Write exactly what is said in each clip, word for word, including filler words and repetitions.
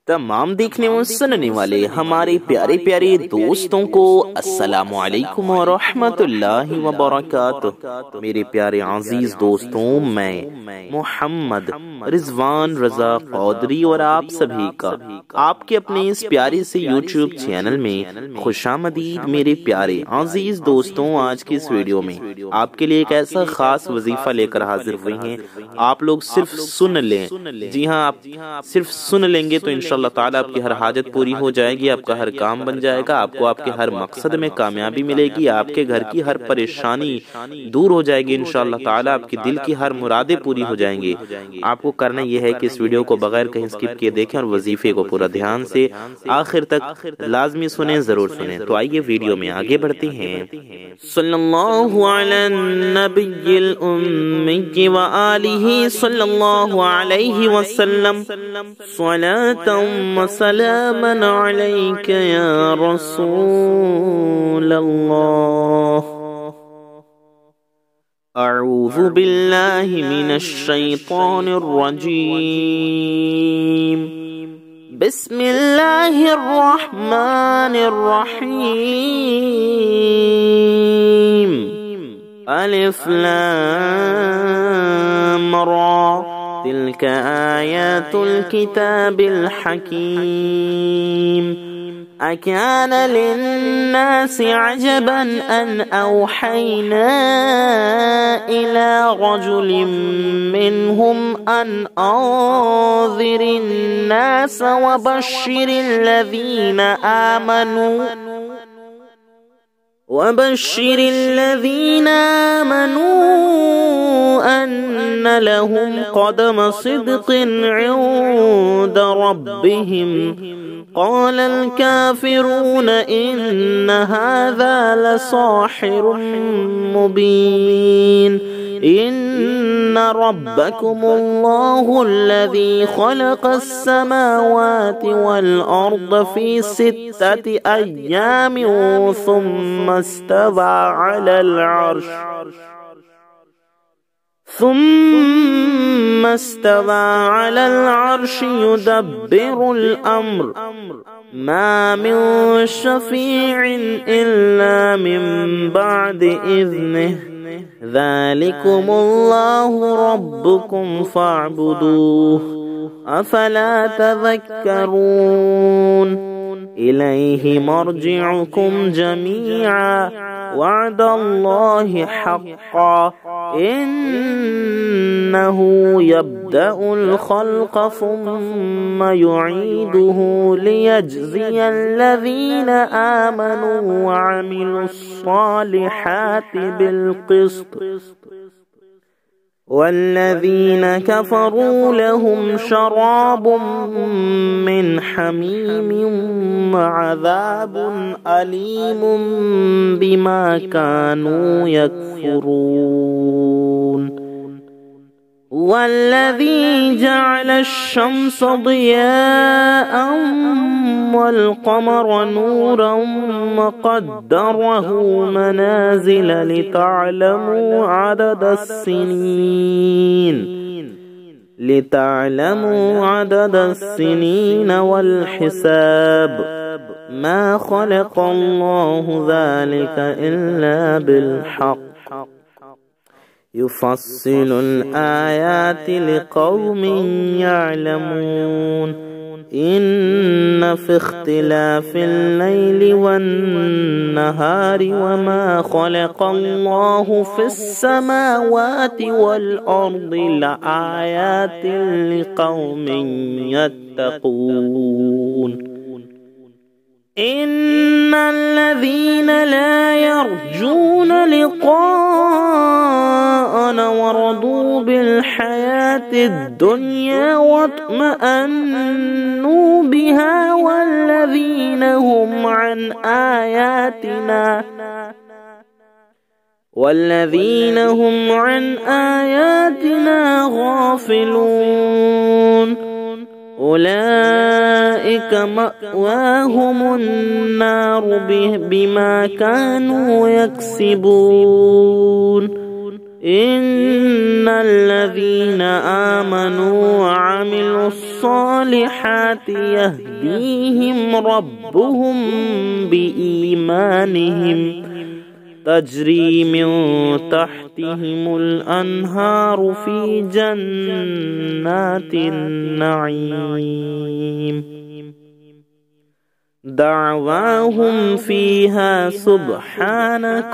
तमाम देखने और सुनने वाले हमारे प्यारे प्यारे दोस्तों को अस्सलामु अलैकुम व रहमतुल्लाहि व बरकातुहू। मेरे प्यारे अजीज दोस्तों, मैं मोहम्मद रिजवान रजा कौदरी और आप सभी का आपके अपने इस प्यारे से यूट्यूब चैनल में खुशामदीद। मेरे प्यारे अजीज दोस्तों, आज की इस वीडियो में आपके लिए एक ऐसा खास वजीफा लेकर हाजिर हुए हैं। आप लोग सिर्फ सुन लें, जी हाँ, आप सिर्फ सुन लेंगे तो इंशाअल्लाह ताला आपकी हर हाजत पूरी हो जाएगी, आपका हर काम बन जाएगा, आपको आपके हर मकसद में कामयाबी मिलेगी, आपके घर की हर परेशानी दूर हो जाएगी इंशाअल्लाह ताला, आपकी दिल की हर मुरादें पूरी हो जाएंगी। आपको करना यह है कि इस वीडियो को बगैर कहीं स्किप किए देखें और वजीफे को पूरा ध्यान से आखिर तक लाजमी सुने, जरूर सुने। तो आइए वीडियो में आगे बढ़ते हैं। सल्लल्लाहु अला नबिय्यिल उम्मी व आलिहि सल्लल्लाहु अलैहि वसल्लम सलातन व सलामन अलैका या रसूल अल्लाह। अऊज़ु बिल्लाहि मिनश शैतानिर रजीम। बिस्मिल्लाहिर रहमानिर रहीम। अलिफ लाम रा तिल्क आयातुल किताबिल हकीम। अकान लिन्नासि अजबन अन औहैना इला रजुलिम मिनहुम अन अंज़िरिन नास व बश्शिरिल लज़ीना आमनू وبشر الذين آمنوا أن لهم قدم صدق عند ربهم قال الكافرون إن هذا لساحر مبين إن ربكم الله الذي خلق السماوات والأرض في ستة أيام ثم استوى على العرش ثم استوى على العرش يدبر الأمر ما من شفيع إلا من بعد إذنه ذلكم الله ربكم فاعبدوه أفلا تذكرون إليه مرجعكم جميعا وعد الله حقا إنه يبدأ الخلق ثم يعيده ليجزي الذين آمنوا وعملوا الصالحات بالقسط والذين كفروا لهم شراب من حميم وعذاب أليم بما كانوا يكفرون والذي جعل الشمس ضياء والقمر نورا وقدره منازل لتعلموا عدد السنين لتعلموا عدد السنين والحساب ما خلق الله ذلك إلا بالحق يفصل الآيات لقوم يعلمون إن في اختلاف الليل والنهار وما خلق الله في السماوات والأرض لآيات لقوم يتقون إن الذين لا يرجون لقاءنا ورضوا بالحياة الدنيا واطمأنوا بها والذين هم عن آياتنا والذين هم عن آياتنا غافلون أولئك مأواهم النار بما كانوا يكسبون إن الذين آمنوا وعملوا الصالحات يهديهم ربهم بإيمانهم تجري من تحتهم الأنهار في جنات النعيم دعواهم فيها سبحانك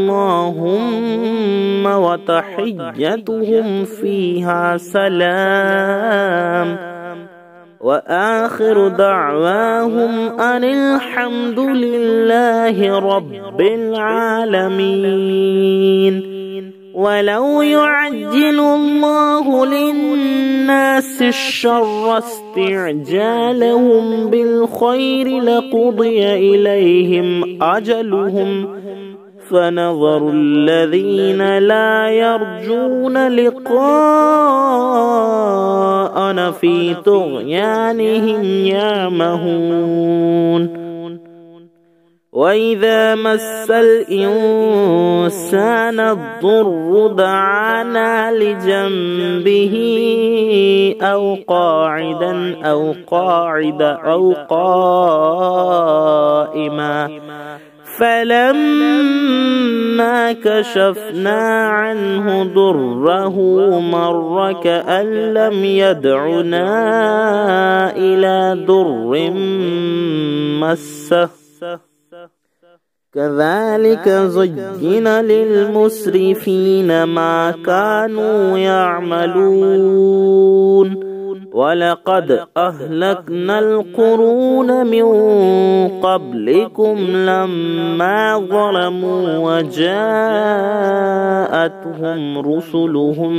اللهم وتحيتهم فيها سلام وآخر دعواهم أن الحمد لله رب العالمين. ولو يعجل الله للناس الشر استعجالهم بالخير لقضي إليهم أجلهم فنظر الذين لا يرجون لقاءنا في طغيانهم يعمهون. وإذا مس الإنسان الضر دعانا لجنبه أو قاعدا أو قاعدا أو قائما فلما كشفنا عنه ضره مر كأن لم يدعنا إلى ضر مسه كذلك زين للمسرفين ما كانوا يعملون. ولقد أهلكنا القرون من قبلكم لما ظلموا وجاءتهم رسلهم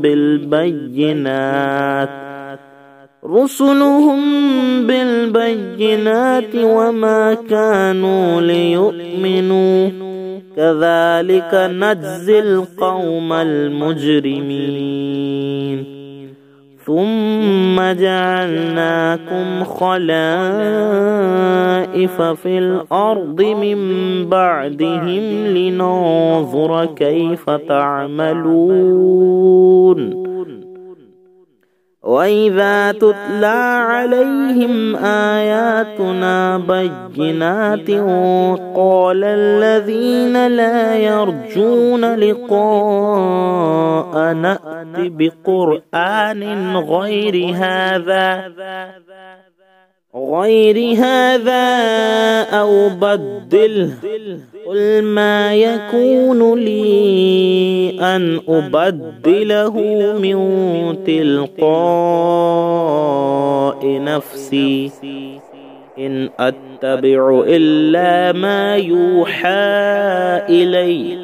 بالبينات رسلهم بالبينات وما كانوا ليؤمنوا كذلك نجزي القوم المجرمين. ثم جعلناكم خلائف في الأرض من بعدهم لننظر كيف تعملون. وإذا تتلى عليهم آياتنا بينات قال الذين لا يرجون لقاء نأت بقرآن غير هذا غير هذا أو بدله قل ما يكون لي أن أبدله من تلقاء نفسي إن أتبع إلا ما يوحى إلي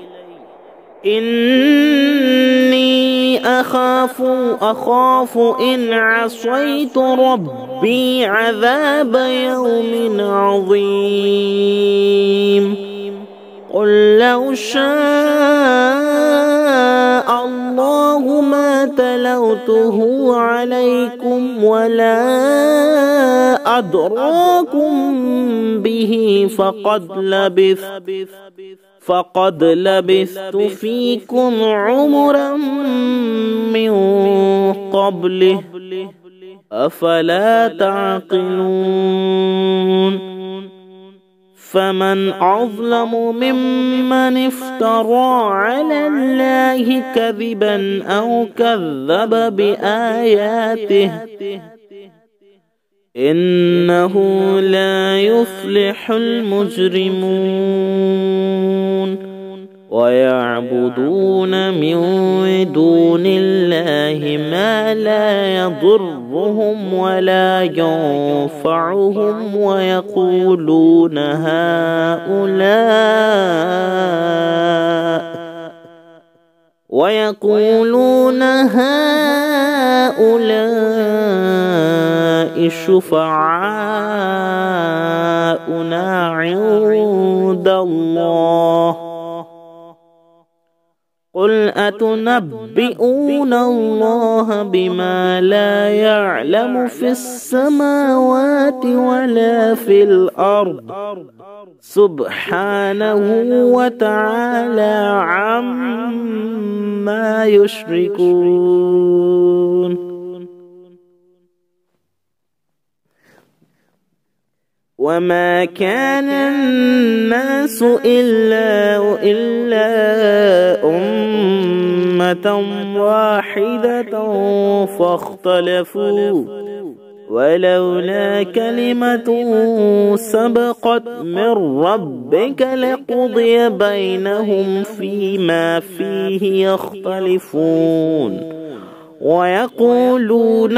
إني أخاف أخاف إن عصيت ربي عذاب يوم عظيم. قل لو شاء الله ما تلوته عليكم ولا أدراكم به فقد لبثت فقد لبثت فيكم عمرا من قبله أفلا تعقلون. فمن أظلم ممن افترى على الله كذبا أو كذب بآياته إنه لا يفلح المجرمون. ويعبدون من دون الله ما لا يضرهم ولا ينفعهم ويقولون هؤلاء ويقولون هؤلاء شفعاؤنا عند الله قل أتنبئون الله بما لا يعلم في السماوات ولا في الأرض سبحانه وتعالى عما يشركون. وما كان الناس إلا إلا أمة واحدة فاختلفوا ولولا كلمة سبقت من ربك لقضي بينهم فيما فيه يختلفون. ويقولون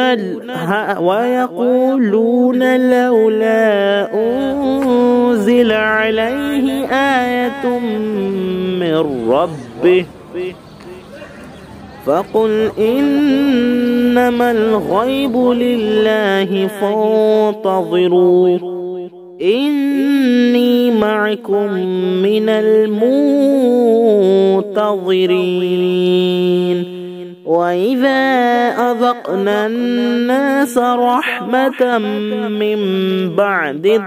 ويقولون لولا أنزل عليه آية من ربه فقل إنما الغيب لله فانتظروا إني معكم من المنتظرين. وإذا أذقنا الناس رحمة من بعد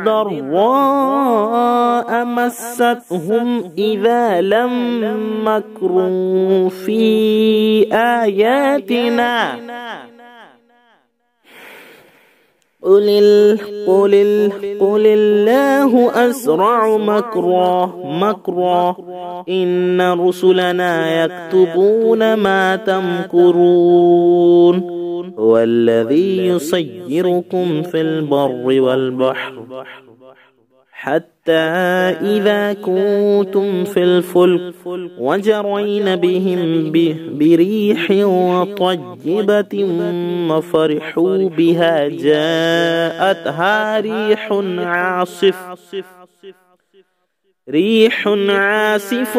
ضراء مستهم إذا لم مكروا في آياتنا قل قل قل الله أسرع مكرا مكرا إن رسلنا يكتبون ما تمكرون. والذي يسيركم في البر والبحر حتى إذا كنتم في الفلك وجرين بهم بريح طيبة وفرحوا بها جاءتها ريح عاصف ريح عاصف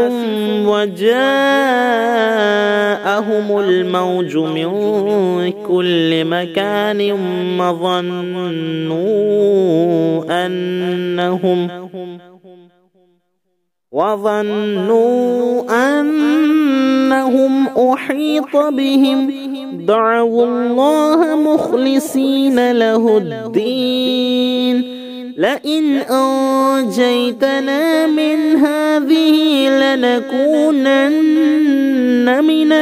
وجاءهم الموج من كل مكان وظنوا أنهم وظنوا أنهم أحيط بهم دعوا الله مخلصين له الدين لئن أنجيتنا من هذه لنكونن من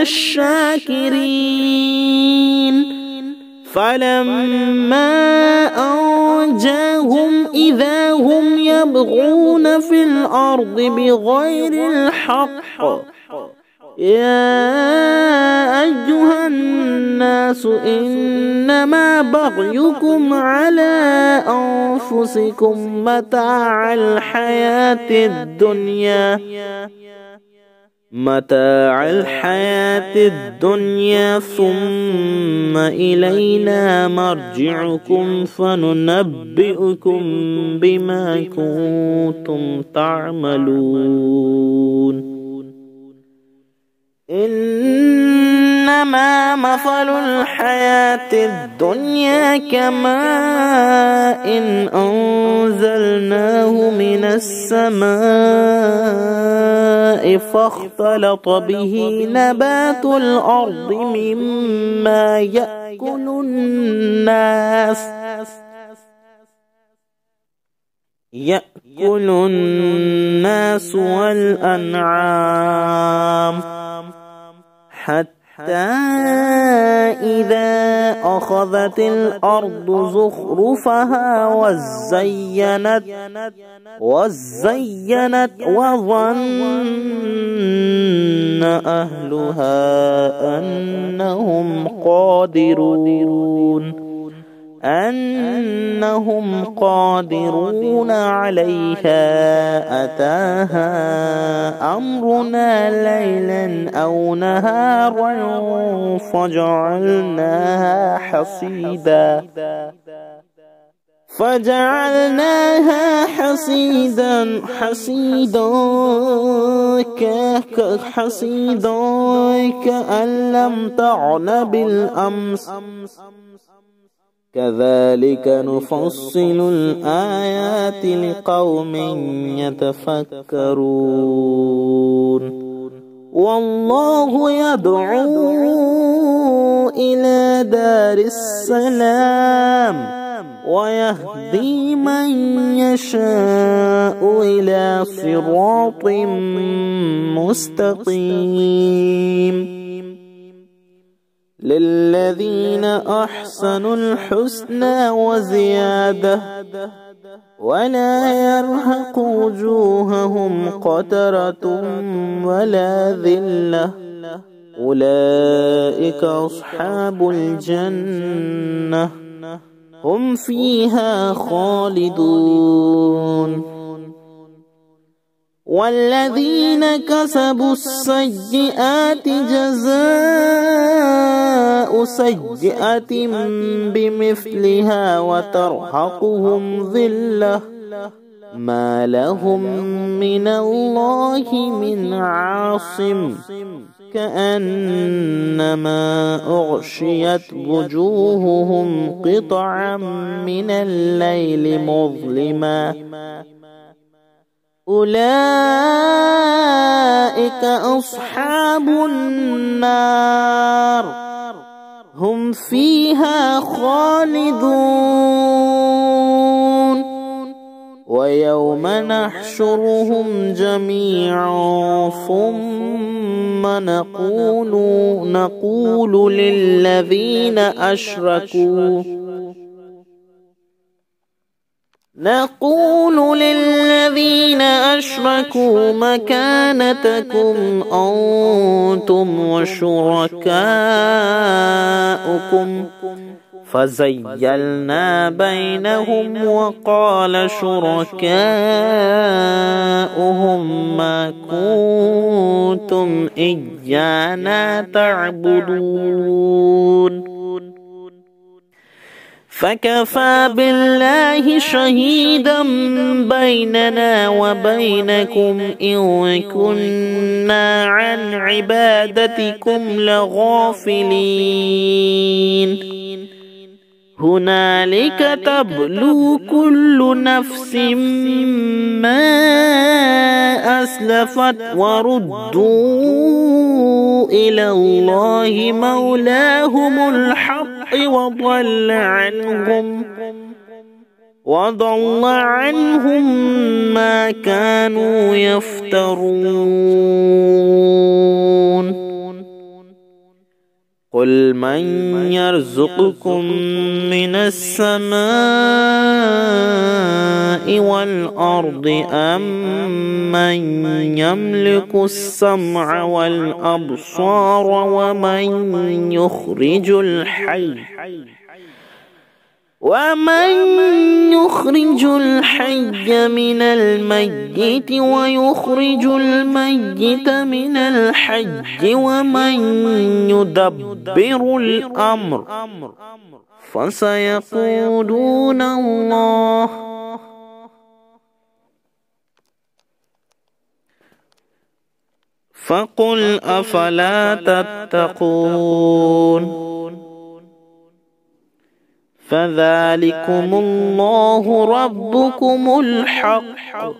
الشاكرين. فلما أنجاهم إذا هم يبغون في الأرض بغير الحق يا أيها الناس إنما بغيكم على أنفسكم متاع الحياة الدنيا متاع الحياة الدنيا ثم إلينا مرجعكم فننبئكم بما كنتم تعملون. إنما مثل الحياة الدنيا كماء إن أنزلناه من السماء فاختلط به نبات الأرض مما يأكل الناس يأكل الناس والأنعام حتى إذا أخذت الأرض زخرفها وزينت وزينت وظن أهلها أنهم قادرون أنهم قادرون عليها أتاها أمرنا ليلا أو نهارا فجعلناها حصيدا فجعلناها حصيدا حصيدا حصيدا كأن لم تغن بالأمس كذلك نفصل الآيات لقوم يتفكرون. والله يدعو إلى دار السلام ويهدي من يشاء إلى صراط مستقيم للذين أحسنوا الحسنى وزيادة ولا يرهق وجوههم قترة ولا ذلة أولئك أصحاب الجنة هم فيها خالدون والذين كسبوا السيئات جزاء سيئة بمثلها وترهقهم ذلة ما لهم من الله من عاصم كأنما أغشيت وجوههم قطعا من الليل مظلما أولئك أصحاب النار هم فيها خالدون ويوم نحشرهم جميعا ثم نقول نقول للذين أشركوا نقول للذين أشركوا مكانتكم أنتم وشركاؤكم فزيلنا بينهم وقال شركاؤهم ما كنتم إيانا تعبدون فكفى بالله شهيدا بيننا وبينكم إن كنا عن عبادتكم لغافلين هنالك تبلو كل نفس ما أسلفت وردوا إلى الله مولاهم الحق وضل عنهم وضل عنهم ما كانوا يفترون قل من يرزقكم من السماء والأرض أم من يملك السمع والأبصار ومن يخرج الحي ومن يخرج الحي من الميت ويخرج الميت من الحي ومن يدبر الأمر فسيقولون الله فقل أفلا تتقون فذلكم الله ربكم الحق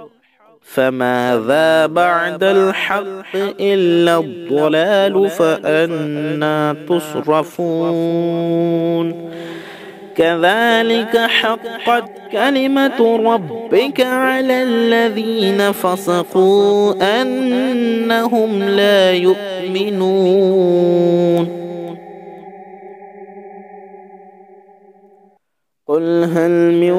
فماذا بعد الحق إلا الضلال فأنى تصرفون كذلك حقت كلمة ربك على الذين فسقوا أنهم لا يؤمنون قل هل من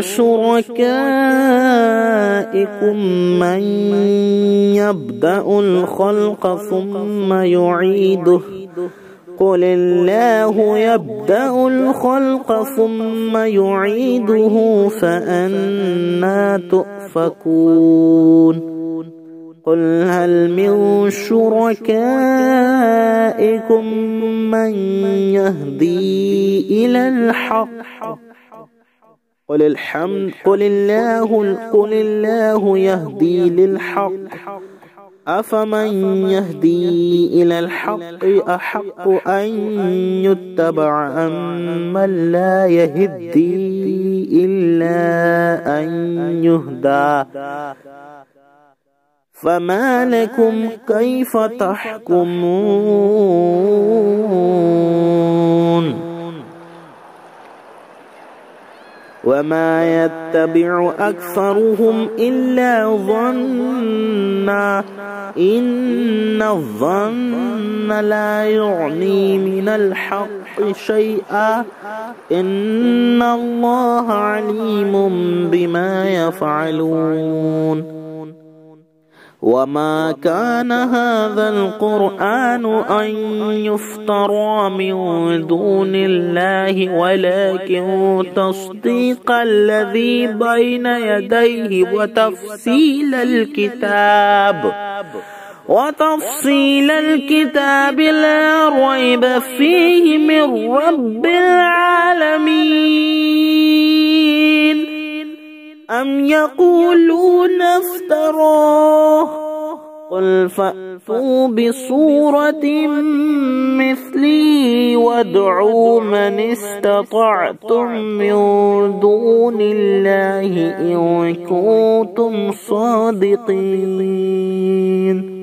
شركائكم من يبدأ الخلق ثم يعيده قل الله يبدأ الخلق ثم يعيده فأنى تؤفكون قل هل من شركائكم من يهدي إلى الحق قل الحمد قل الله قل الله يهدي للحق أفمن يهدي إلى الحق أحق أن يتبع أم من لا يهدي إلا أن يهدى فما لكم كيف تحكمون وما يتبع أكثرهم إلا ظنا إن الظن لا يغني من الحق شيئا إن الله عليم بما يفعلون وما كان هذا القرآن أن يفترى من دون الله ولكن تصديق الذي بين يديه وتفصيل الكتاب وتفصيل الكتاب لا ريب فيه من رب العالمين أم يقولون افتراه قل فأتوا بصورة مثلي وادعوا من استطعتم من دون الله إن كنتم صادقين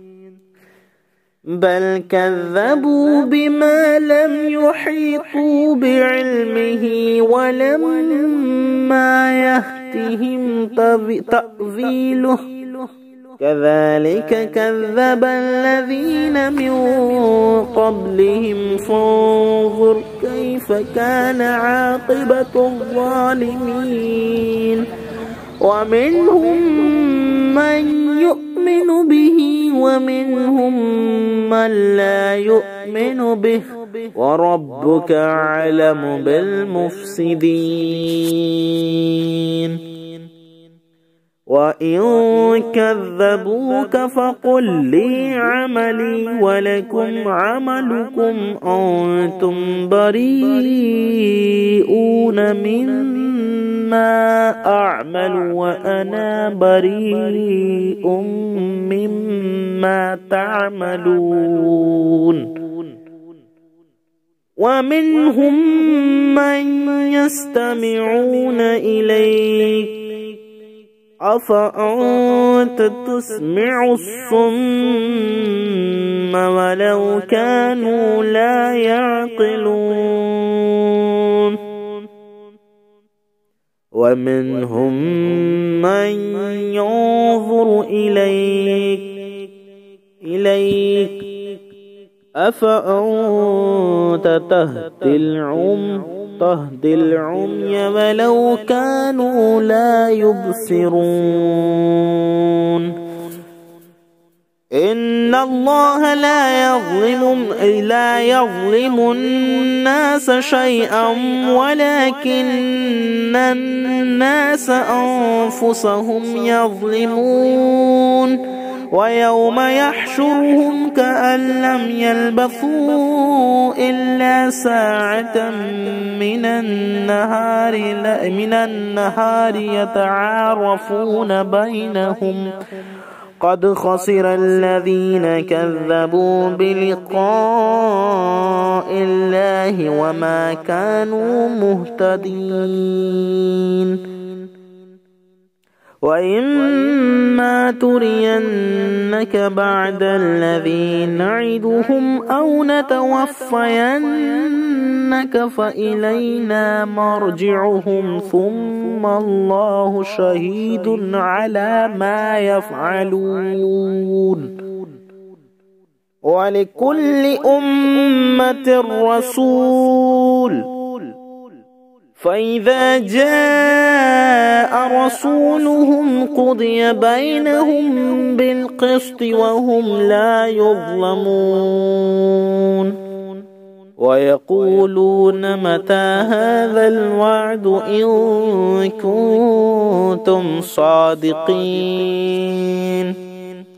بل كذبوا بما لم يحيطوا بعلمه ولما يأتهم تأويله كذلك كذب الذين من قبلهم فانظر كيف كان عاقبة الظالمين ومنهم من يؤمن به ومنهم من لا يؤمن به وربك أعلم بالمفسدين وإن كذبوك فقل لي عملي ولكم عملكم أنتم بريئون مما أعمل وأنا بريء مما تعملون ومنهم من يستمعون إليك أفأنت تسمع الصم ولو كانوا لا يعقلون ومنهم من ينظر إليك إليك أفأنت تهدي العمي تهدي العمي ولو كانوا لا يبصرون إن الله لا يظلم لا يظلم الناس شيئا ولكن الناس أنفسهم يظلمون ويوم يحشرهم كأن لم يلبثوا إلا ساعة من النهار من النهار يتعارفون بينهم قد خسر الذين كذبوا بلقاء الله وما كانوا مهتدين وإما ترينك بعد الذي نعدهم أو نتوفينك فإلينا مرجعهم ثم الله شهيد على ما يفعلون ولكل أمة رسول فإذا جاء رسولهم قضي بينهم بالقسط وهم لا يظلمون ويقولون متى هذا الوعد إن كنتم صادقين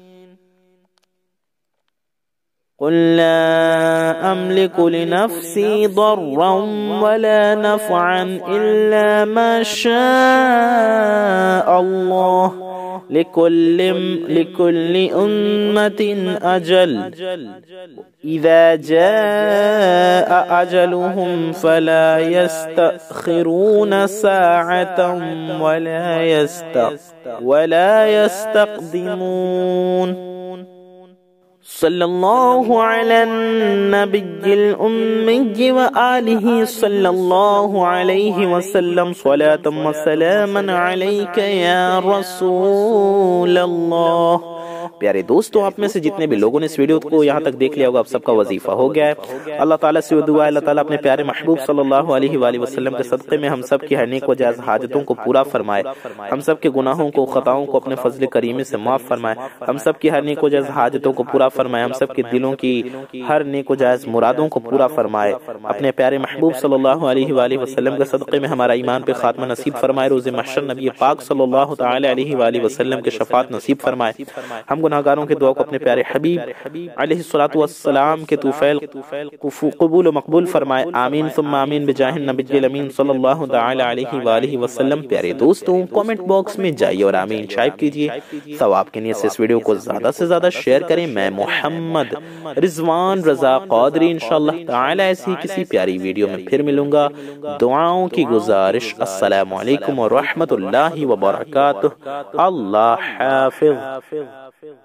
قل لا أملك لنفسي ضرا ولا نفعا إلا ما شاء الله لكل لكل أمة أجل إذا جاء أجلهم فلا يستأخرون ساعة ولا يست ولا يستقدمون صلى الله على النبي الأمي وآله صلى الله عليه وسلم صلاة وسلاما عليك يا رسول الله۔ پیارے دوستوں، آپ میں سے جتنے بھی لوگوں نے اس ویڈیو کو یہاں تک دیکھ لیا ہوگا، آپ سب کا وظیفہ ہو گیا ہے۔ اللہ تعالیٰ سے دعا ہے اللہ تعالیٰ اپنے پیارے محبوب صلی اللہ علیہ وآلہ وسلم کے صدقے میں ہم سب کی ہر نیک و جائز حاجتوں کو پورا فرمائے، ہم سب کے گناہوں کو خطاؤں کو اپنے فضل کریم سے معاف فرمائے، ہم سب کی ہر نیک و جائز حاجتوں کو پورا فرمائے، ہم سب کے دلوں کی ہر نیک و جائز مرادوں کو پورا فرمائے، اپنے پیارے محبوب صلی اللہ علیہ وآلہ وسلم کے صدقے میں ہمارا ایمان پہ خاتمہ نصیب فرمائے، روز محشر نبی پاک صلی اللہ تعالی علیہ وآلہ وسلم کے شفاعت نصیب فرمائے، ہم گناہگاروں کے دعا کو اپنے پیارے حبیب علیہ الصلوۃ والسلام کے توفیل قبول و مقبول فرمائے، آمین ثم آمین بجاہ النبی الامین صلی اللہ تعالی علیہ وآلہ وسلم۔ پیارے دوستوں، کامنٹ باکس میں جائیے اور آمین ٹائپ کیجئے، ثواب کے نیت سے اس ویڈیو کو زیادہ سے زیادہ شیئر کریں۔ میں محمد رضوان رضا قادری انشاءاللہ تعالی ایسی کسی پیاری ویڈیو میں پھر ملوں گا۔ دعاؤں کی گزارش، السلام علیکم ورحمۃ اللہ وبرکاتہ۔ اللہ حافظ۔